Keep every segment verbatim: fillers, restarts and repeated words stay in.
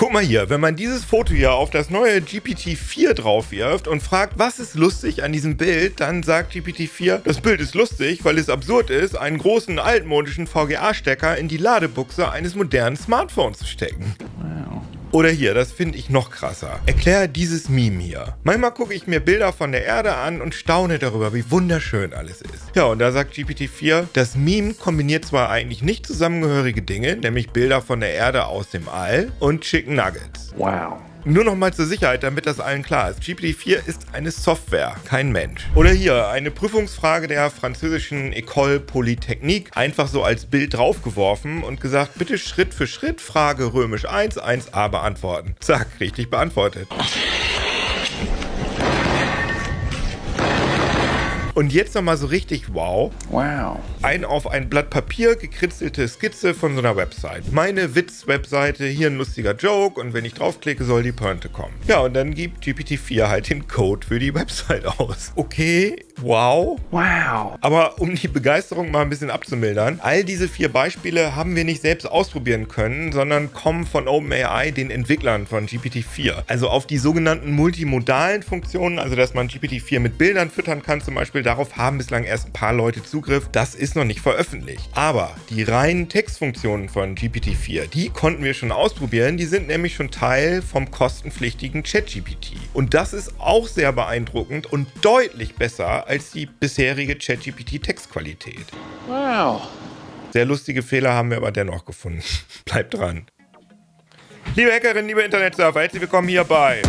Guck mal hier, wenn man dieses Foto hier auf das neue G P T vier drauf wirft und fragt, was ist lustig an diesem Bild, dann sagt G P T vier, das Bild ist lustig, weil es absurd ist, einen großen altmodischen V G A-Stecker in die Ladebuchse eines modernen Smartphones zu stecken. Wow. Oder hier, das finde ich noch krasser. Erklär dieses Meme hier. Manchmal gucke ich mir Bilder von der Erde an und staune darüber, wie wunderschön alles ist. Ja, und da sagt G P T vier, das Meme kombiniert zwar eigentlich nicht zusammengehörige Dinge, nämlich Bilder von der Erde aus dem All und Chicken Nuggets. Wow. Nur noch mal zur Sicherheit, damit das allen klar ist. G P T vier ist eine Software, kein Mensch. Oder hier, eine Prüfungsfrage der französischen École Polytechnique, einfach so als Bild draufgeworfen und gesagt, bitte Schritt für Schritt Frage römisch eins, eins a beantworten. Zack, richtig beantwortet. Und jetzt nochmal so richtig wow. Wow. Ein auf ein Blatt Papier gekritzelte Skizze von so einer Website. Meine Witz-Webseite, hier ein lustiger Joke und wenn ich draufklicke, soll die Pointe kommen. Ja, und dann gibt G P T vier halt den Code für die Website aus. Okay, wow. Wow. Aber um die Begeisterung mal ein bisschen abzumildern, all diese vier Beispiele haben wir nicht selbst ausprobieren können, sondern kommen von OpenAI, den Entwicklern von G P T vier. Also auf die sogenannten multimodalen Funktionen, also dass man G P T vier mit Bildern füttern kann zum Beispiel, darauf haben bislang erst ein paar Leute Zugriff. Das ist noch nicht veröffentlicht. Aber die reinen Textfunktionen von G P T vier, die konnten wir schon ausprobieren. Die sind nämlich schon Teil vom kostenpflichtigen ChatGPT. Und das ist auch sehr beeindruckend und deutlich besser als die bisherige ChatGPT-Textqualität. Wow. Sehr lustige Fehler haben wir aber dennoch gefunden. Bleibt dran. Liebe Hackerinnen, liebe Internetsurfer, herzlich willkommen hier bei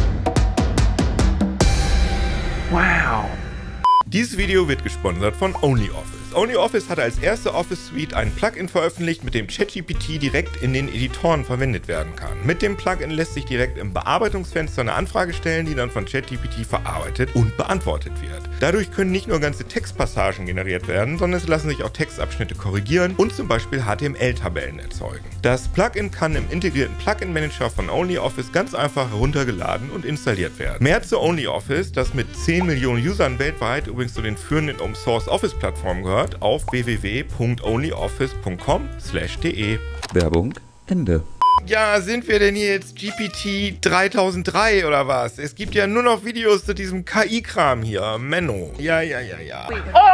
Wow. Dieses Video wird gesponsert von OnlyOffice. OnlyOffice hat als erste Office Suite ein Plugin veröffentlicht, mit dem ChatGPT direkt in den Editoren verwendet werden kann. Mit dem Plugin lässt sich direkt im Bearbeitungsfenster eine Anfrage stellen, die dann von ChatGPT verarbeitet und beantwortet wird. Dadurch können nicht nur ganze Textpassagen generiert werden, sondern es lassen sich auch Textabschnitte korrigieren und zum Beispiel H T M L-Tabellen erzeugen. Das Plugin kann im integrierten Plugin-Manager von OnlyOffice ganz einfach heruntergeladen und installiert werden. Mehr zu OnlyOffice, das mit zehn Millionen Usern weltweit übrigens zu den führenden Open-Source-Office-Plattformen gehört, auf w w w punkt onlyoffice punkt com slash de. Werbung Ende. Ja, sind wir denn hier jetzt G P T dreitausenddrei oder was? Es gibt ja nur noch Videos zu diesem K I-Kram hier. Menno. Ja, ja, ja, ja.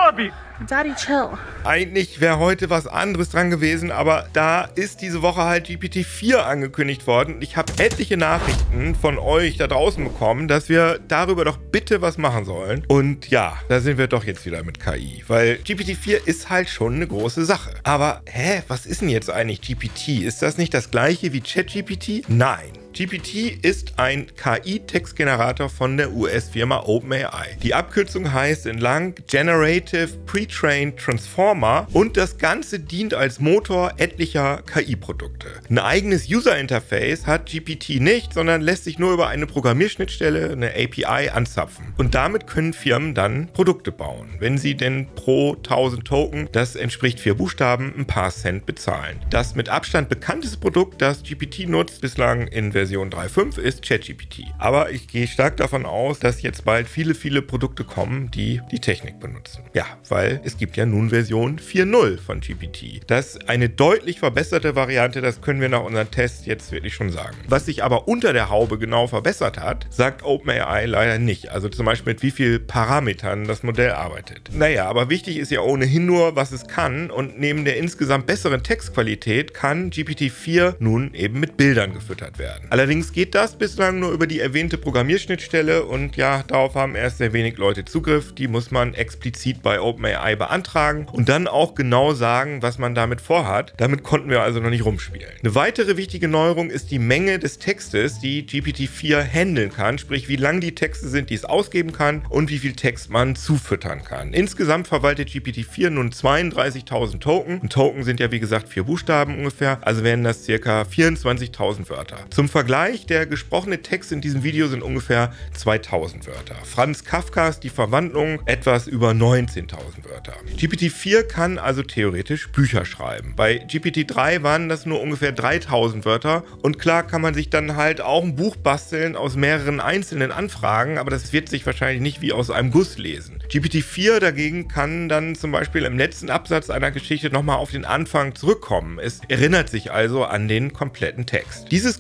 Daddy, chill. Eigentlich wäre heute was anderes dran gewesen, aber da ist diese Woche halt G P T vier angekündigt worden. Ich habe etliche Nachrichten von euch da draußen bekommen, dass wir darüber doch bitte was machen sollen. Und ja, da sind wir doch jetzt wieder mit K I, weil G P T vier ist halt schon eine große Sache. Aber, hä, was ist denn jetzt eigentlich G P T? Ist das nicht das gleiche wie ChatGPT? Nein. G P T ist ein K I-Textgenerator von der U S-Firma OpenAI. Die Abkürzung heißt entlang Generative Pre-Trained Transformer und das Ganze dient als Motor etlicher K I-Produkte. Ein eigenes User-Interface hat G P T nicht, sondern lässt sich nur über eine Programmierschnittstelle, eine A P I, anzapfen. Und damit können Firmen dann Produkte bauen, wenn sie denn pro tausend Token, das entspricht vier Buchstaben, ein paar Cent bezahlen. Das mit Abstand bekannteste Produkt, das G P T nutzt, bislang in Version drei Punkt fünf, ist ChatGPT. Aber ich gehe stark davon aus, dass jetzt bald viele, viele Produkte kommen, die die Technik benutzen. Ja, weil es gibt ja nun Version vier Punkt null von G P T. Das ist eine deutlich verbesserte Variante, das können wir nach unseren Tests jetzt wirklich schon sagen. Was sich aber unter der Haube genau verbessert hat, sagt OpenAI leider nicht. Also zum Beispiel mit wie vielen Parametern das Modell arbeitet. Naja, aber wichtig ist ja ohnehin nur, was es kann, und neben der insgesamt besseren Textqualität kann G P T vier nun eben mit Bildern gefüttert werden. Allerdings geht das bislang nur über die erwähnte Programmierschnittstelle und ja, darauf haben erst sehr wenig Leute Zugriff. Die muss man explizit bei OpenAI beantragen und dann auch genau sagen, was man damit vorhat. Damit konnten wir also noch nicht rumspielen. Eine weitere wichtige Neuerung ist die Menge des Textes, die G P T vier handeln kann, sprich wie lang die Texte sind, die es ausgeben kann und wie viel Text man zufüttern kann. Insgesamt verwaltet G P T vier nun zweiunddreißigtausend Token. Und Token sind ja wie gesagt vier Buchstaben ungefähr, also wären das ca. vierundzwanzigtausend Wörter. Zum Vergleich, der gesprochene Text in diesem Video sind ungefähr zweitausend Wörter. Franz Kafkas Die Verwandlung etwas über neunzehntausend Wörter. G P T vier kann also theoretisch Bücher schreiben. Bei G P T drei waren das nur ungefähr dreitausend Wörter und klar kann man sich dann halt auch ein Buch basteln aus mehreren einzelnen Anfragen, aber das wird sich wahrscheinlich nicht wie aus einem Guss lesen. G P T vier dagegen kann dann zum Beispiel im letzten Absatz einer Geschichte nochmal auf den Anfang zurückkommen. Es erinnert sich also an den kompletten Text. Dieses große Text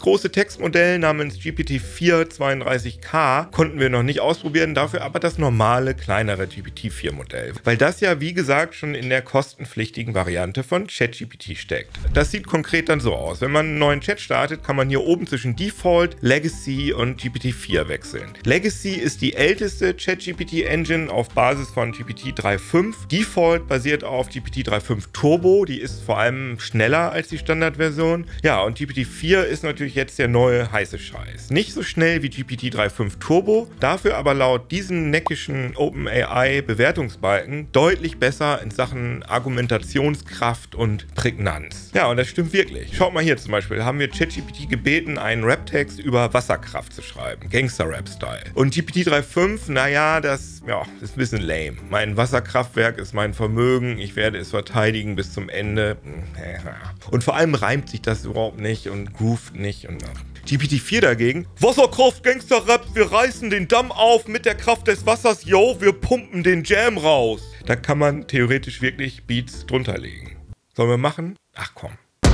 Textmodell namens G P T vier zweiunddreißig K konnten wir noch nicht ausprobieren, dafür aber das normale, kleinere G P T vier Modell. Weil das ja, wie gesagt, schon in der kostenpflichtigen Variante von ChatGPT steckt. Das sieht konkret dann so aus. Wenn man einen neuen Chat startet, kann man hier oben zwischen Default, Legacy und G P T vier wechseln. Legacy ist die älteste ChatGPT-Engine auf Basis von G P T drei Punkt fünf. Default basiert auf G P T drei Punkt fünf Turbo, die ist vor allem schneller als die Standardversion. Ja, und G P T vier ist natürlich jetzt der neue heiße Scheiß. Nicht so schnell wie G P T drei Punkt fünf Turbo, dafür aber laut diesem neckischen OpenAI-Bewertungsbalken deutlich besser in Sachen Argumentationskraft und Prägnanz. Ja, und das stimmt wirklich. Schaut mal hier zum Beispiel, haben wir ChatGPT gebeten, einen Raptext über Wasserkraft zu schreiben. Gangster-Rap-Style. Und G P T drei Punkt fünf, naja, das, ja, das ist ein bisschen lame. Mein Wasserkraftwerk ist mein Vermögen, ich werde es verteidigen bis zum Ende. Und vor allem reimt sich das überhaupt nicht und groovt nicht und ach. G P T vier dagegen, Wasserkraft, Gangster-Rap, wir reißen den Damm auf mit der Kraft des Wassers, yo, wir pumpen den Jam raus. Da kann man theoretisch wirklich Beats drunter legen. Sollen wir machen? Ach komm.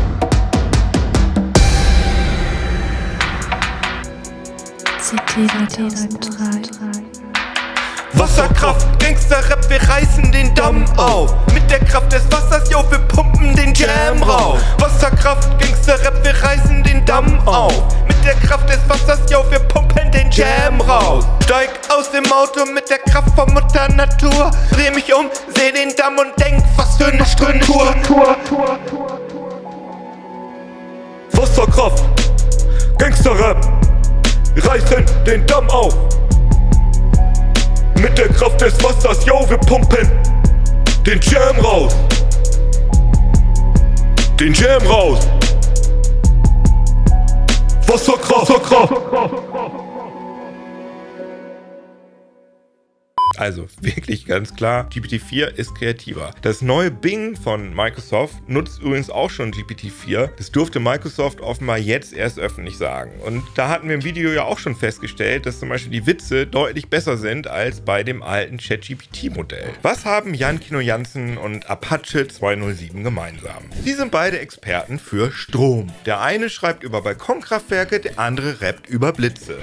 C T zweitausenddrei. Wasserkraft, Gangster-Rap, wir reißen den Damm auf. Mit der Kraft des Wassers, yo, wir pumpen den Jam raus. Wasserkraft, Gangster-Rap, wir reißen den Damm auf. Mit der Kraft des Wassers, yo, wir pumpen den Jam raus. Steig aus dem Auto mit der Kraft von Mutter Natur. Dreh mich um, seh den Damm und denk, was für eine Struktur. Wasserkraft, Gangster-Rap, wir reißen den Damm auf. Mit der Kraft des Wassers, yo, wir pumpen den Jam raus. Den Jam raus. Wasserkraft, Wasserkraft. Also wirklich ganz klar, G P T vier ist kreativer. Das neue Bing von Microsoft nutzt übrigens auch schon G P T vier. Das durfte Microsoft offenbar jetzt erst öffentlich sagen. Und da hatten wir im Video ja auch schon festgestellt, dass zum Beispiel die Witze deutlich besser sind als bei dem alten ChatGPT-Modell. Was haben Jan Kino Jansen und Apache zweihundertsieben gemeinsam? Sie sind beide Experten für Strom. Der eine schreibt über Balkonkraftwerke, der andere rappt über Blitze.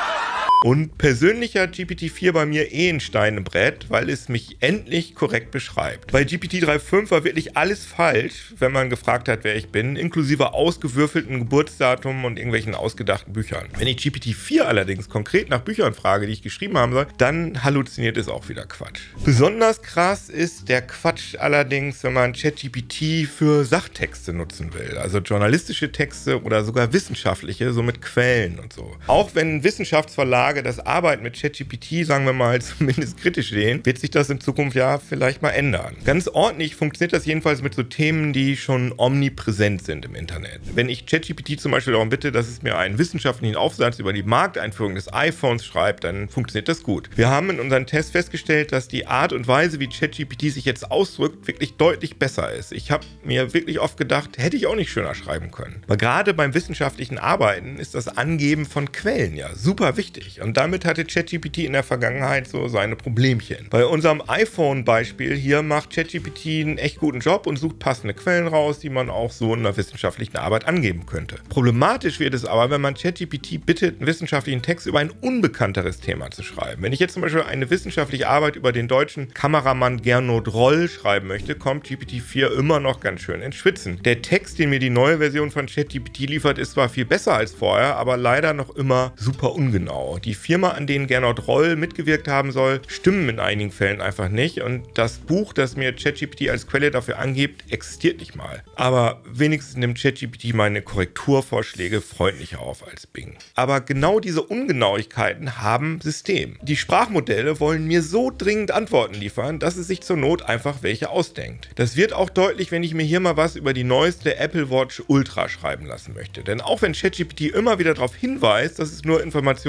Und persönlich hat G P T vier bei mir eh ein Stein im Brett, weil es mich endlich korrekt beschreibt. Bei G P T drei Punkt fünf war wirklich alles falsch, wenn man gefragt hat, wer ich bin, inklusive ausgewürfelten Geburtsdatum und irgendwelchen ausgedachten Büchern. Wenn ich G P T vier allerdings konkret nach Büchern frage, die ich geschrieben haben soll, dann halluziniert es auch wieder Quatsch. Besonders krass ist der Quatsch allerdings, wenn man ChatGPT für Sachtexte nutzen will, also journalistische Texte oder sogar wissenschaftliche, so mit Quellen und so. Auch wenn Wissenschaftsverlage das Arbeiten mit ChatGPT, sagen wir mal, zumindest kritisch sehen, wird sich das in Zukunft ja vielleicht mal ändern. Ganz ordentlich funktioniert das jedenfalls mit so Themen, die schon omnipräsent sind im Internet. Wenn ich ChatGPT zum Beispiel darum bitte, dass es mir einen wissenschaftlichen Aufsatz über die Markteinführung des iPhones schreibt, dann funktioniert das gut. Wir haben in unserem Test festgestellt, dass die Art und Weise, wie ChatGPT sich jetzt ausdrückt, wirklich deutlich besser ist. Ich habe mir wirklich oft gedacht, hätte ich auch nicht schöner schreiben können. Weil gerade beim wissenschaftlichen Arbeiten ist das Angeben von Quellen ja super wichtig. Und damit hatte ChatGPT in der Vergangenheit so seine Problemchen. Bei unserem iPhone-Beispiel hier macht ChatGPT einen echt guten Job und sucht passende Quellen raus, die man auch so in einer wissenschaftlichen Arbeit angeben könnte. Problematisch wird es aber, wenn man ChatGPT bittet, einen wissenschaftlichen Text über ein unbekannteres Thema zu schreiben. Wenn ich jetzt zum Beispiel eine wissenschaftliche Arbeit über den deutschen Kameramann Gernot Roll schreiben möchte, kommt G P T vier immer noch ganz schön ins Schwitzen. Der Text, den mir die neue Version von ChatGPT liefert, ist zwar viel besser als vorher, aber leider noch immer super ungenau. Die Firma, an denen Gernot Roll mitgewirkt haben soll, stimmen in einigen Fällen einfach nicht und das Buch, das mir ChatGPT als Quelle dafür angibt, existiert nicht mal. Aber wenigstens nimmt ChatGPT meine Korrekturvorschläge freundlicher auf als Bing. Aber genau diese Ungenauigkeiten haben System. Die Sprachmodelle wollen mir so dringend Antworten liefern, dass es sich zur Not einfach welche ausdenkt. Das wird auch deutlich, wenn ich mir hier mal was über die neueste Apple Watch Ultra schreiben lassen möchte. Denn auch wenn ChatGPT immer wieder darauf hinweist, dass es nur Informationen bis zum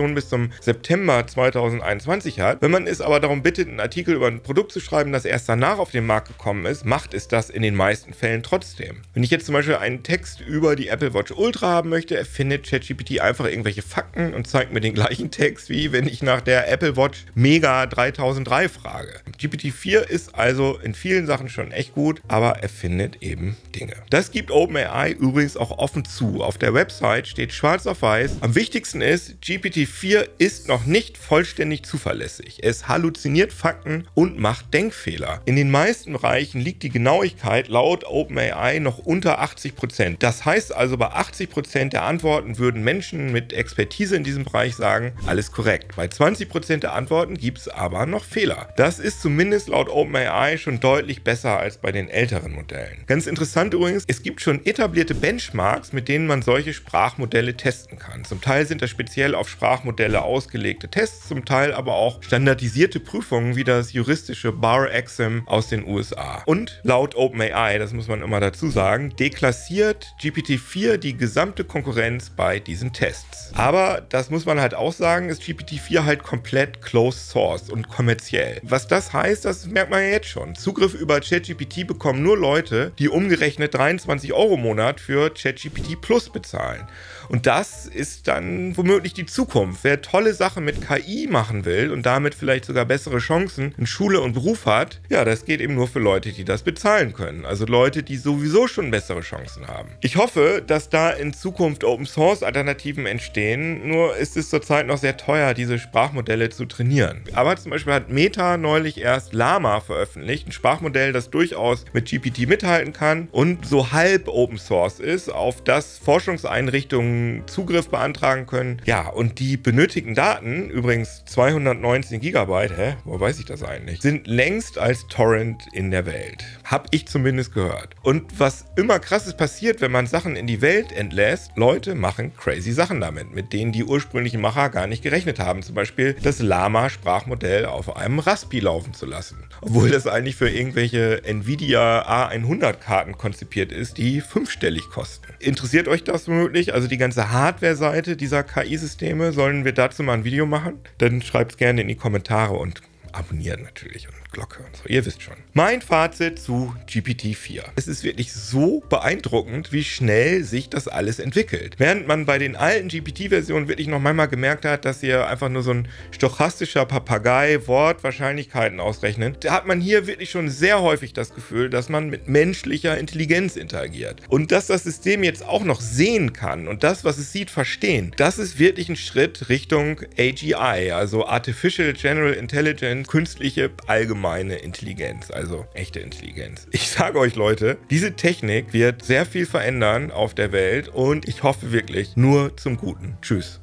im September zweitausendeinundzwanzig hat. Wenn man es aber darum bittet, einen Artikel über ein Produkt zu schreiben, das erst danach auf den Markt gekommen ist, macht es das in den meisten Fällen trotzdem. Wenn ich jetzt zum Beispiel einen Text über die Apple Watch Ultra haben möchte, erfindet ChatGPT einfach irgendwelche Fakten und zeigt mir den gleichen Text, wie wenn ich nach der Apple Watch Mega dreitausenddrei frage. G P T vier ist also in vielen Sachen schon echt gut, aber erfindet eben Dinge. Das gibt OpenAI übrigens auch offen zu. Auf der Website steht schwarz auf weiß: Am wichtigsten ist, G P T vier ist noch nicht vollständig zuverlässig. Es halluziniert Fakten und macht Denkfehler. In den meisten Bereichen liegt die Genauigkeit laut OpenAI noch unter achtzig Prozent. Das heißt also, bei achtzig Prozent der Antworten würden Menschen mit Expertise in diesem Bereich sagen, alles korrekt. Bei zwanzig Prozent der Antworten gibt es aber noch Fehler. Das ist zumindest laut OpenAI schon deutlich besser als bei den älteren Modellen. Ganz interessant übrigens, es gibt schon etablierte Benchmarks, mit denen man solche Sprachmodelle testen kann. Zum Teil sind das speziell auf Sprachmodelle ausgelegte Tests, zum Teil aber auch standardisierte Prüfungen wie das juristische Bar Exam aus den U S A. Und laut OpenAI, das muss man immer dazu sagen, deklassiert G P T vier die gesamte Konkurrenz bei diesen Tests. Aber das muss man halt auch sagen, ist G P T vier halt komplett closed source und kommerziell. Was das heißt, das merkt man ja jetzt schon. Zugriff über ChatGPT bekommen nur Leute, die umgerechnet dreiundzwanzig Euro im Monat für ChatGPT Plus bezahlen. Und das ist dann womöglich die Zukunft. Wer tolle Sachen mit K I machen will und damit vielleicht sogar bessere Chancen in Schule und Beruf hat, ja, das geht eben nur für Leute, die das bezahlen können. Also Leute, die sowieso schon bessere Chancen haben. Ich hoffe, dass da in Zukunft Open-Source-Alternativen entstehen, nur ist es zurzeit noch sehr teuer, diese Sprachmodelle zu trainieren. Aber zum Beispiel hat Meta neulich erst Llama veröffentlicht, ein Sprachmodell, das durchaus mit G P T mithalten kann und so halb Open-Source ist, auf das Forschungseinrichtungen Zugriff beantragen können. Ja, und die benötigten Daten, übrigens zweihundertneunzehn Gigabyte, hä, wo weiß ich das eigentlich, sind längst als Torrent in der Welt. Hab ich zumindest gehört. Und was immer krasses passiert, wenn man Sachen in die Welt entlässt, Leute machen crazy Sachen damit, mit denen die ursprünglichen Macher gar nicht gerechnet haben. Zum Beispiel das Llama-Sprachmodell auf einem Raspi laufen zu lassen. Obwohl das eigentlich für irgendwelche Nvidia A hundert Karten konzipiert ist, die fünfstellig kosten. Interessiert euch das womöglich? Also die ganze Hardware-Seite dieser K I-Systeme, sollen wir dazu mal ein Video machen? Dann schreibt es gerne in die Kommentare und abonniert natürlich und Glocke und so, ihr wisst schon. Mein Fazit zu G P T vier. Es ist wirklich so beeindruckend, wie schnell sich das alles entwickelt. Während man bei den alten G P T-Versionen wirklich noch manchmal gemerkt hat, dass hier einfach nur so ein stochastischer Papagei Wortwahrscheinlichkeiten ausrechnet, da hat man hier wirklich schon sehr häufig das Gefühl, dass man mit menschlicher Intelligenz interagiert. Und dass das System jetzt auch noch sehen kann und das, was es sieht, verstehen, das ist wirklich ein Schritt Richtung A G I, also Artificial General Intelligence, künstliche allgemeine Intelligenz, also echte Intelligenz. Ich sage euch, Leute, diese Technik wird sehr viel verändern auf der Welt und ich hoffe wirklich nur zum Guten. Tschüss.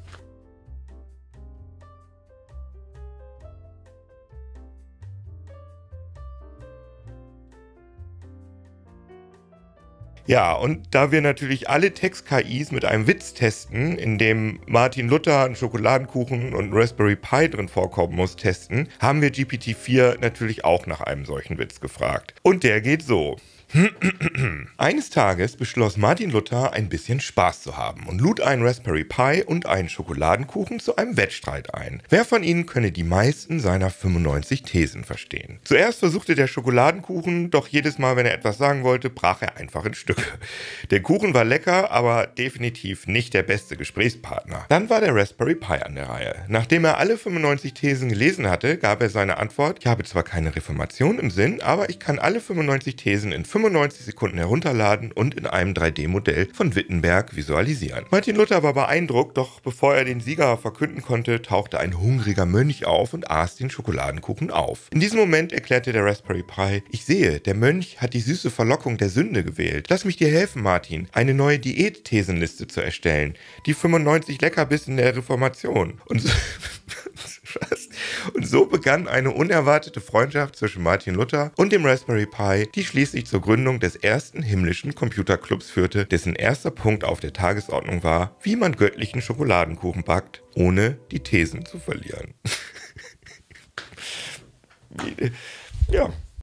Ja, und da wir natürlich alle Text-K Is mit einem Witz testen, in dem Martin Luther, einen Schokoladenkuchen und ein Raspberry Pi drin vorkommen muss, testen, haben wir G P T vier natürlich auch nach einem solchen Witz gefragt. Und der geht so. Eines Tages beschloss Martin Luther, ein bisschen Spaß zu haben und lud einen Raspberry Pi und einen Schokoladenkuchen zu einem Wettstreit ein. Wer von ihnen könne die meisten seiner fünfundneunzig Thesen verstehen? Zuerst versuchte der Schokoladenkuchen, doch jedes Mal, wenn er etwas sagen wollte, brach er einfach in Stücke. Der Kuchen war lecker, aber definitiv nicht der beste Gesprächspartner. Dann war der Raspberry Pi an der Reihe. Nachdem er alle fünfundneunzig Thesen gelesen hatte, gab er seine Antwort: Ich habe zwar keine Reformation im Sinn, aber ich kann alle fünfundneunzig Thesen in fünfundneunzig Sekunden herunterladen und in einem drei D Modell von Wittenberg visualisieren. Martin Luther war beeindruckt, doch bevor er den Sieger verkünden konnte, tauchte ein hungriger Mönch auf und aß den Schokoladenkuchen auf. In diesem Moment erklärte der Raspberry Pi: Ich sehe, der Mönch hat die süße Verlockung der Sünde gewählt. Lass mich dir helfen, Martin, eine neue Diät-Thesenliste zu erstellen. Die fünfundneunzig Leckerbissen der Reformation. Und so Was? Und so begann eine unerwartete Freundschaft zwischen Martin Luther und dem Raspberry Pi, die schließlich zur Gründung des ersten himmlischen Computerclubs führte, dessen erster Punkt auf der Tagesordnung war, wie man göttlichen Schokoladenkuchen backt, ohne die Thesen zu verlieren. Ja.